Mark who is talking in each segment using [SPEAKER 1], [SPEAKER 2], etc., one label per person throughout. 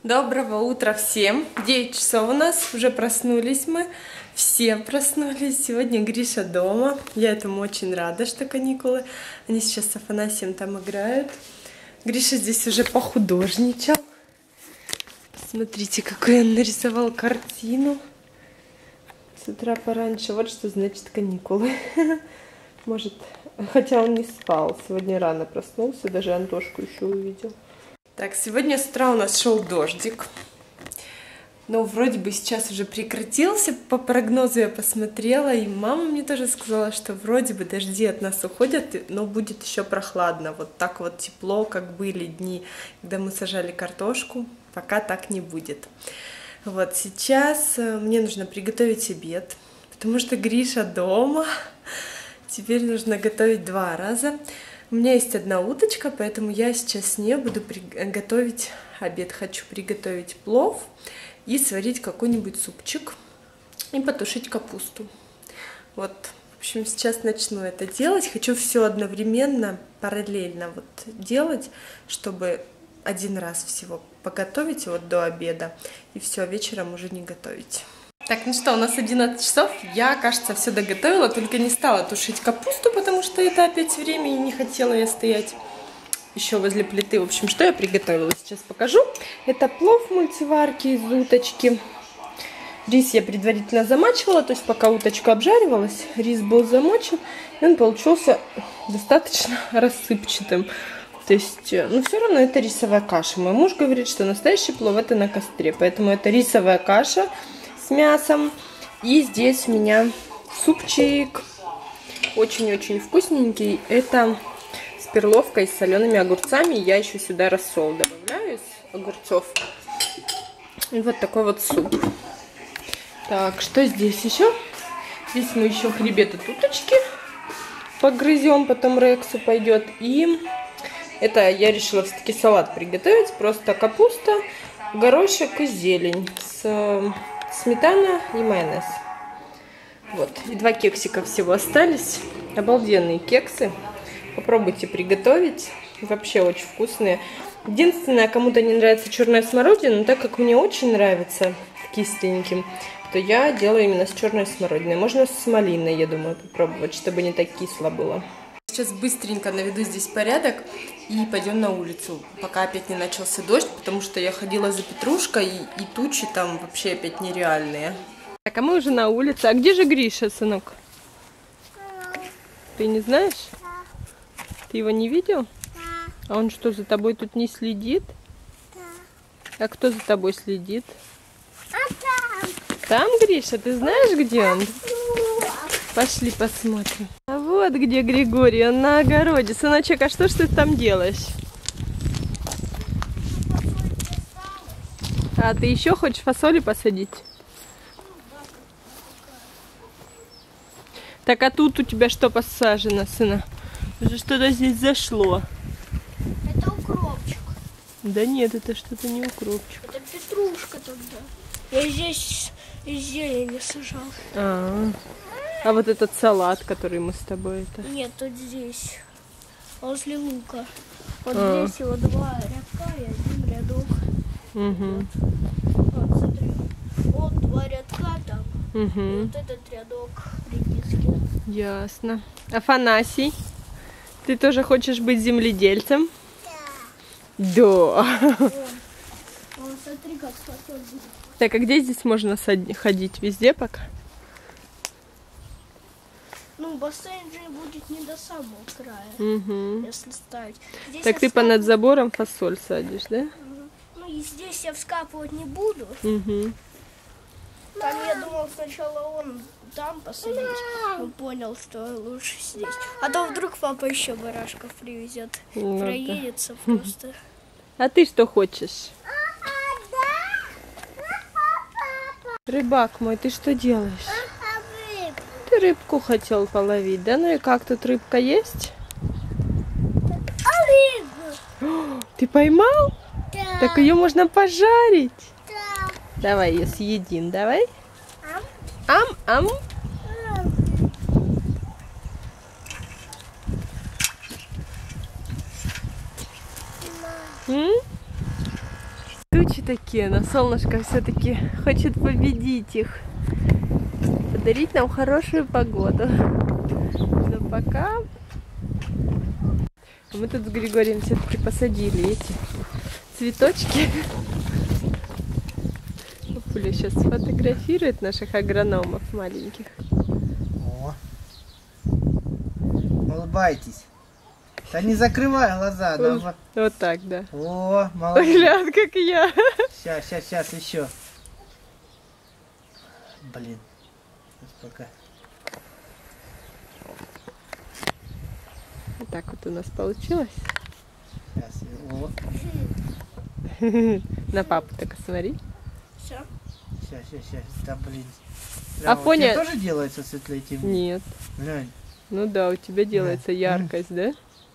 [SPEAKER 1] Доброго утра всем! 9 часов у нас, уже проснулись мы. Все проснулись. Сегодня Гриша дома. Я этому очень рада, что каникулы. Они сейчас с Афанасием там играют. Гриша здесь уже похудожничал. Смотрите, какую он нарисовал картину. С утра пораньше. Вот что значит каникулы. Может, хотя он не спал. Сегодня рано проснулся, даже Антошку еще увидел. Так, сегодня с утра у нас шел дождик. Но вроде бы сейчас уже прекратился. По прогнозу я посмотрела, и мама мне тоже сказала, что вроде бы дожди от нас уходят, но будет еще прохладно. Вот так вот тепло, как были дни, когда мы сажали картошку. Пока так не будет. Вот сейчас мне нужно приготовить обед, потому что Гриша дома. Теперь нужно готовить 2 раза. У меня есть одна уточка, поэтому я сейчас с ней буду готовить обед. Хочу приготовить плов и сварить какой-нибудь супчик и потушить капусту. Вот, в общем, сейчас начну это делать. Хочу все одновременно, параллельно вот делать, чтобы один раз всего поготовить вот до обеда и все, вечером уже не готовить. Так, ну что, у нас 11 часов, я, кажется, все доготовила, только не стала тушить капусту, потому что это опять время, и не хотела я стоять еще возле плиты. В общем, что я приготовила, сейчас покажу. Это плов в мультиварке из уточки. Рис я предварительно замачивала, то есть пока уточка обжаривалась, рис был замочен, и он получился достаточно рассыпчатым. То есть, ну все равно это рисовая каша. Мой муж говорит, что настоящий плов это на костре, поэтому это рисовая каша с мясом. И здесь у меня супчик очень-очень вкусненький. Это с перловкой, с солеными огурцами. Я еще сюда рассол добавляю из огурцов. И вот такой вот суп. Так, что здесь еще? Здесь мы еще хребет от уточки погрызем, потом Рексу пойдет. И это я решила все-таки салат приготовить. Просто капуста, горошек и зелень с сметана и майонез. Вот. И 2 кексика всего остались. Обалденные кексы. Попробуйте приготовить. Вообще очень вкусные. Единственное, кому-то не нравится черная смородина, но так как мне очень нравится кисленьким, то я делаю именно с черной смородиной. Можно с малиной, я думаю, попробовать, чтобы не так кисло было. Сейчас быстренько наведу здесь порядок и пойдем на улицу, пока опять не начался дождь, потому что я ходила за петрушкой, и тучи там вообще опять нереальные. Так, а мы уже на улице. А где же Гриша, сынок? Ты не знаешь? Ты его не видел? А он что, за тобой тут не следит? А кто за тобой следит? Там, Гриша? Ты знаешь, где он? Пошли посмотрим. А вот где Григорий, он на огороде. Сыночек, а что ж ты там делаешь? А ты еще хочешь фасоли посадить? Так, а тут у тебя что посажено, сына? Уже что-то здесь зашло.
[SPEAKER 2] Это укропчик.
[SPEAKER 1] Да нет, это что-то не укропчик.
[SPEAKER 2] Это петрушка тогда. Я здесь из зелени сажал.
[SPEAKER 1] А вот этот салат, который мы с тобой это...
[SPEAKER 2] Нет, тут здесь, возле лука. Вот здесь его 2 рядка и 1 рядок.
[SPEAKER 1] Угу.
[SPEAKER 2] Вот, смотри. Вот 2 рядка там.
[SPEAKER 1] Угу.
[SPEAKER 2] И вот этот рядок редиски.
[SPEAKER 1] Ясно. Афанасий, ты тоже хочешь быть земледельцем? Да.
[SPEAKER 2] Вот, смотри, как фасоль будет.
[SPEAKER 1] Так, а где здесь можно ходить? Везде пока?
[SPEAKER 2] Ну, бассейн же будет не до самого края, если ставить. Здесь
[SPEAKER 1] Так ты понад забором фасоль садишь, да?
[SPEAKER 2] Ну, и здесь я вскапывать не буду.
[SPEAKER 1] Угу.
[SPEAKER 2] Там я думал сначала он там посадить, но понял, что лучше здесь. А то вдруг папа еще барашков привезет.
[SPEAKER 1] Ну,
[SPEAKER 2] проедется просто.
[SPEAKER 1] А ты что хочешь? Рыбак мой, ты что делаешь? Ты рыбку хотел половить, да? Ну и как, тут рыбка есть? Ты поймал?
[SPEAKER 2] Да.
[SPEAKER 1] Так ее можно пожарить.
[SPEAKER 2] Да.
[SPEAKER 1] Давай ее съедим, давай. Ам-ам. Тучи такие, но солнышко все-таки хочет победить их. Подарить нам хорошую погоду. Но пока... Мы тут с Григорием все-таки посадили эти цветочки. Папуля сейчас сфотографирует наших агрономов маленьких.
[SPEAKER 3] О. Улыбайтесь. Да не закрывай глаза. Да.
[SPEAKER 1] Вот так, да.
[SPEAKER 3] О, молодец.
[SPEAKER 1] Глянь, как я.
[SPEAKER 3] Сейчас еще. Блин. Сейчас пока.
[SPEAKER 1] Вот так вот у нас получилось.
[SPEAKER 3] Сейчас. О.
[SPEAKER 1] На папу так смотри.
[SPEAKER 2] Все.
[SPEAKER 3] Сейчас. Да блин.
[SPEAKER 1] А
[SPEAKER 3] вот
[SPEAKER 1] Фоня...
[SPEAKER 3] тебе тоже делается светлее темнее?
[SPEAKER 1] Нет.
[SPEAKER 3] Глянь.
[SPEAKER 1] Ну да, у тебя делается яркость, да?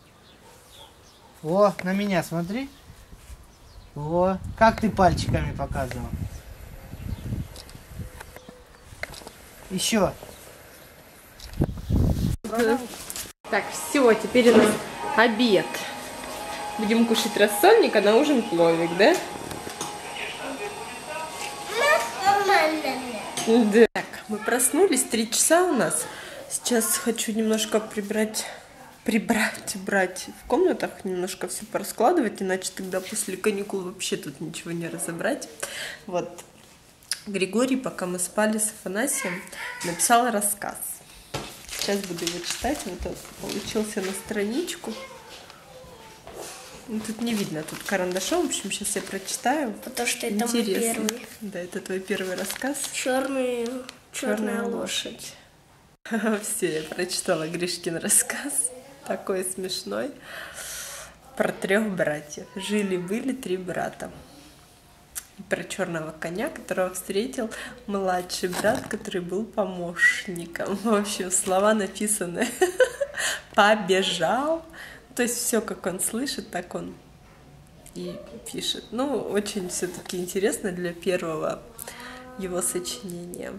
[SPEAKER 3] О, на меня смотри. О, как ты пальчиками показывал. Еще.
[SPEAKER 1] Так, все, теперь у нас обед. Будем кушать рассольник, а на ужин пловик, да? Да. Так, мы проснулись, 3 часа у нас. Сейчас хочу немножко убрать в комнатах, немножко все пораскладывать, иначе тогда после каникул вообще тут ничего не разобрать. Вот. Григорий, пока мы спали с Афанасием, написал рассказ. Сейчас буду его читать. Вот он получился на страничку. Ну, тут не видно, тут карандашом. В общем, сейчас я прочитаю.
[SPEAKER 2] Потому что это мой первый.
[SPEAKER 1] Да, это твой первый рассказ.
[SPEAKER 2] Черная лошадь.
[SPEAKER 1] Все, я прочитала Гришкин рассказ. Такой смешной. Про 3 братьев. Жили-были 3 брата. Про черного коня, которого встретил младший брат, который был помощником. В общем, слова написаны «побежал». То есть все, как он слышит, так он и пишет. Ну, очень все-таки интересно для первого его сочинения.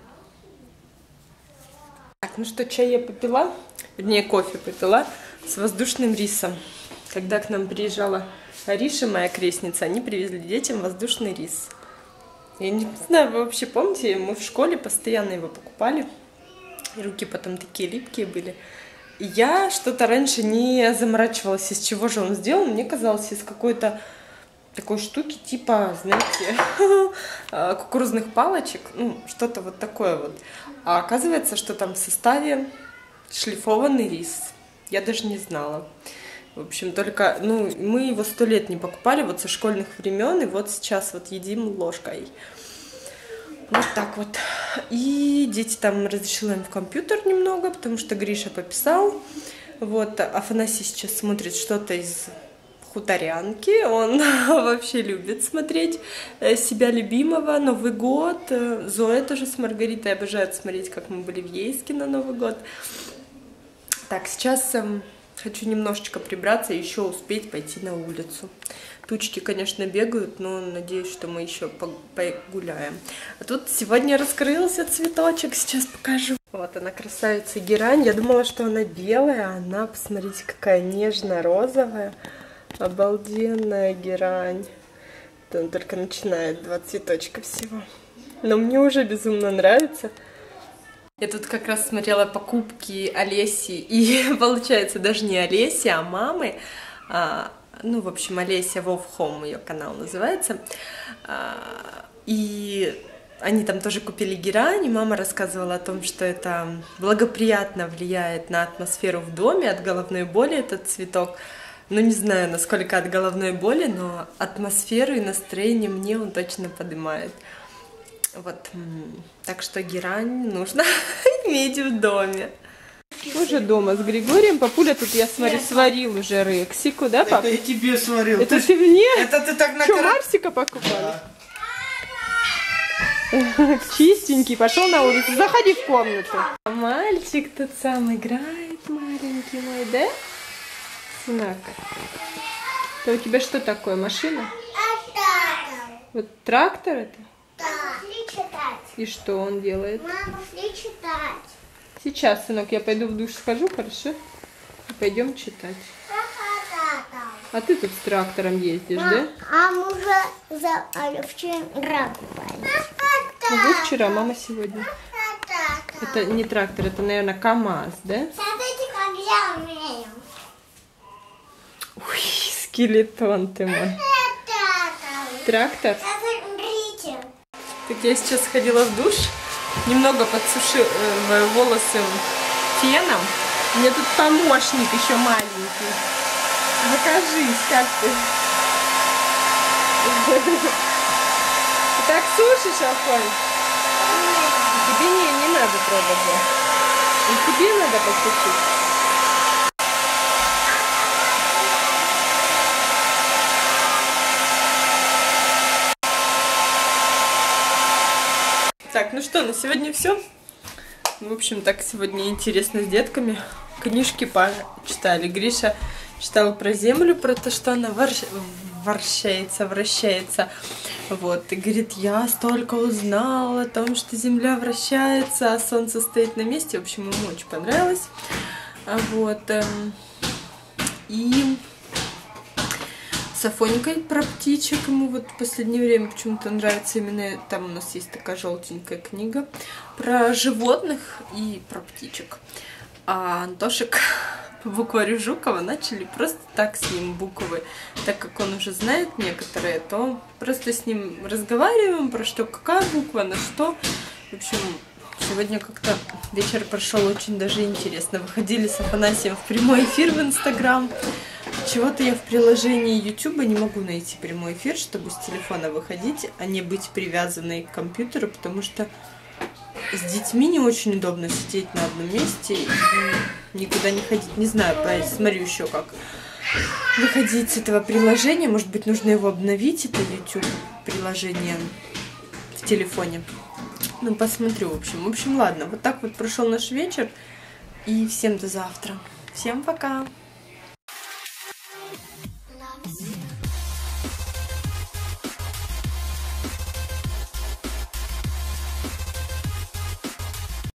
[SPEAKER 1] Так, ну что, чай я попила, вернее, кофе попила с воздушным рисом. Когда к нам приезжала Ариша, моя крестница, они привезли детям воздушный рис. Я не знаю, вы вообще помните, мы в школе постоянно его покупали, и руки потом такие липкие были. И я что-то раньше не заморачивалась, из чего же он сделан. Мне казалось, из какой-то такой штуки, типа, знаете, кукурузных палочек, ну, что-то вот такое вот. А оказывается, что там в составе шлифованный рис. Я даже не знала. В общем, только, ну, мы его 100 лет не покупали, вот со школьных времен, и вот сейчас вот едим ложкой. Вот так вот. И дети там разрешила им в компьютер немного, потому что Гриша пописал. Вот, Афанасий сейчас смотрит что-то из «Хуторянки». Он вообще любит смотреть себя любимого. Новый год. Зоя тоже с Маргаритой обожают смотреть, как мы были в Ейске на Новый год. Так, сейчас хочу немножечко прибраться и еще успеть пойти на улицу. Тучки, конечно, бегают, но надеюсь, что мы еще погуляем. А тут сегодня раскрылся цветочек, сейчас покажу. Вот она, красавица герань. Я думала, что она белая, а она, посмотрите, какая нежно-розовая. Обалденная герань. Он только начинает 2 цветочка всего. Но мне уже безумно нравится. Я тут как раз смотрела покупки Олеси, и получается даже не Олеси, а мамы. Ну, в общем, Олеся Вов Home, ее канал называется. И они там тоже купили герань, и мама рассказывала о том, что это благоприятно влияет на атмосферу в доме, от головной боли этот цветок. Ну, не знаю, насколько от головной боли, но атмосферу и настроение мне он точно поднимает. Вот, так что герань нужно иметь в доме. Мы уже дома с Григорием. Папуля тут, я смотрю, сварил уже рексику, да, пап?
[SPEAKER 3] Это я тебе сварил.
[SPEAKER 1] Это ты мне?
[SPEAKER 3] Это ты так
[SPEAKER 1] Что, Марсика покупали? Да. Чистенький, пошел на улицу. Заходи в комнату. Мальчик тот сам играет, маленький мой, да? Сынок. Это у тебя что такое, машина? Вот трактор это? И что он делает?
[SPEAKER 2] Мама, пошли читать.
[SPEAKER 1] Сейчас, сынок, я пойду в душ схожу, хорошо? И пойдем читать. А ты тут с трактором ездишь, да?
[SPEAKER 2] А мы уже вчера купались.
[SPEAKER 1] А вы вчера, мама сегодня. Это не трактор, это, наверное, КамАЗ, да?
[SPEAKER 2] Смотрите, как я умею.
[SPEAKER 1] Ой, скелетон ты мой. Трактор?
[SPEAKER 2] Смотрите.
[SPEAKER 1] Так я сейчас ходила в душ, немного подсушила волосы феном. У меня тут помощник еще маленький. Покажись, как ты. Ты так сушишь, Афонь? Тебе не надо трогать. И тебе надо посушить. Так, ну что, на сегодня все. В общем, так сегодня интересно с детками. Книжки почитали. Гриша читал про Землю, про то, что она вращается. Вот, и говорит, я столько узнал о том, что Земля вращается, а Солнце стоит на месте. В общем, ему очень понравилось. Вот, и с Афонькой про птичек ему вот в последнее время почему-то нравится именно, там у нас есть такая желтенькая книга про животных и про птичек. А Антошек по букварю Жукова начали просто так с ним буквы, так как он уже знает некоторые, то просто с ним разговариваем про что, какая буква, на что. В общем, сегодня как-то вечер прошел очень даже интересно. Выходили с Афанасием в прямой эфир в Инстаграм. Чего-то я в приложении YouTube не могу найти прямой эфир, чтобы с телефона выходить, а не быть привязанной к компьютеру, потому что с детьми не очень удобно сидеть на одном месте и никуда не ходить. Не знаю, смотрю еще как выходить с этого приложения. Может быть, нужно его обновить, это YouTube приложение в телефоне. Ну, посмотрю, в общем. Ладно, вот так вот прошел наш вечер. И всем до завтра. Всем пока!